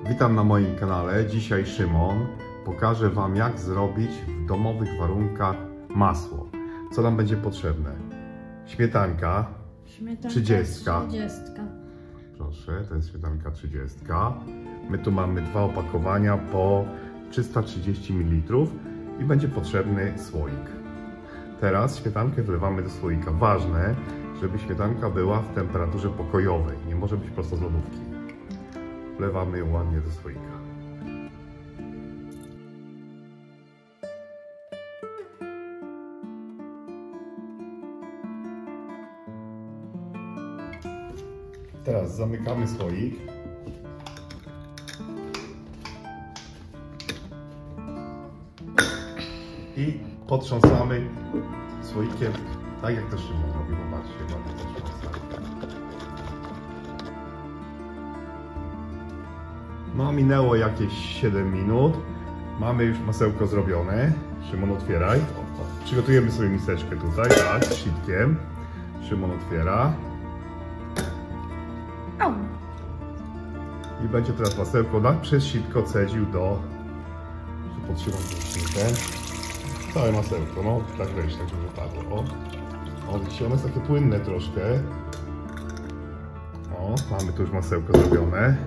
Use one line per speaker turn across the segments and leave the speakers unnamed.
Witam na moim kanale. Dzisiaj Szymon pokaże Wam, jak zrobić w domowych warunkach masło. Co nam będzie potrzebne? Śmietanka 30. Proszę, to jest śmietanka 30. My tu mamy dwa opakowania po 330 ml i będzie potrzebny słoik. Teraz śmietankę wlewamy do słoika. Ważne, żeby śmietanka była w temperaturze pokojowej. Nie może być prosto z lodówki. Wlewamy ją ładnie do słoika. Teraz zamykamy słoik. I potrząsamy słoikiem, tak jak to Szymon robi. Popatrzcie, ładnie potrząsamy. No, minęło jakieś 7 minut. Mamy już masełko zrobione. Szymon, otwieraj. Przygotujemy sobie miseczkę tutaj, tak, z sitkiem. Szymon otwiera. I będzie teraz masełko przez sitko cedził do... Podtrzymam ten. Całe masełko, no tak wejść, tak żeby padło. O, widzicie, ono jest takie płynne troszkę. O, mamy tu już masełko zrobione.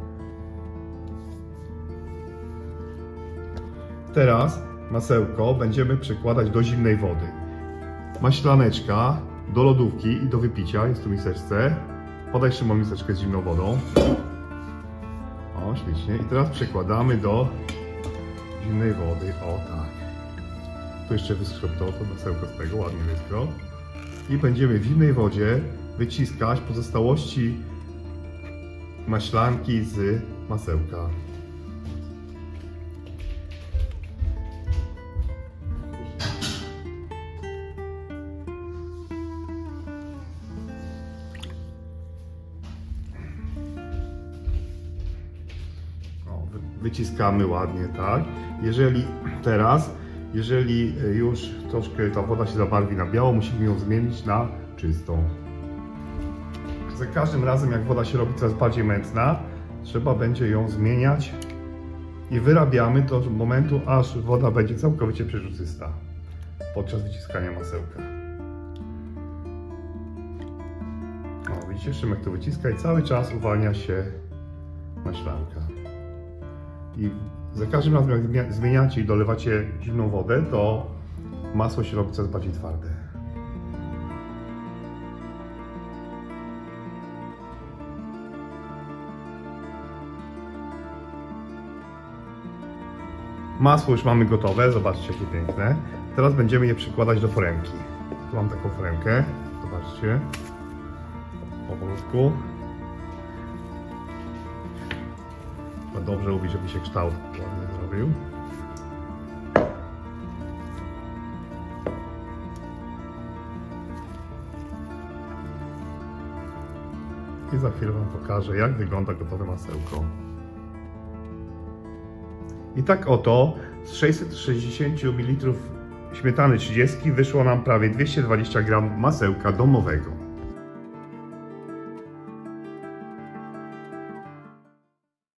Teraz masełko będziemy przekładać do zimnej wody. Maślaneczka do lodówki i do wypicia, jest tu w miseczce. Podaj Szymon miseczkę z zimną wodą. O, ślicznie. I teraz przekładamy do zimnej wody. O, tak. Tu jeszcze wyskrop to masełko z tego, ładnie wyskrop. I będziemy w zimnej wodzie wyciskać pozostałości maślanki z masełka. Wyciskamy ładnie, tak. Jeżeli już troszkę ta woda się zabarwi na biało, musimy ją zmienić na czystą. Za każdym razem, jak woda się robi coraz bardziej mętna, trzeba będzie ją zmieniać i wyrabiamy to do momentu, aż woda będzie całkowicie przejrzysta podczas wyciskania masełka. O, widzicie, Szymek to wyciska i cały czas uwalnia się maślanka. I za każdym razem, jak zmieniacie i dolewacie zimną wodę, to masło się robi coraz bardziej twarde. Masło już mamy gotowe, zobaczcie, jakie piękne. Teraz będziemy je przykładać do foremki. Tu mam taką foremkę, zobaczcie, powolutku. Dobrze lubi, żeby się kształt ładnie zrobił. I za chwilę Wam pokażę, jak wygląda gotowe masełko. I tak oto z 660 ml śmietany 30 wyszło nam prawie 220 g masełka domowego.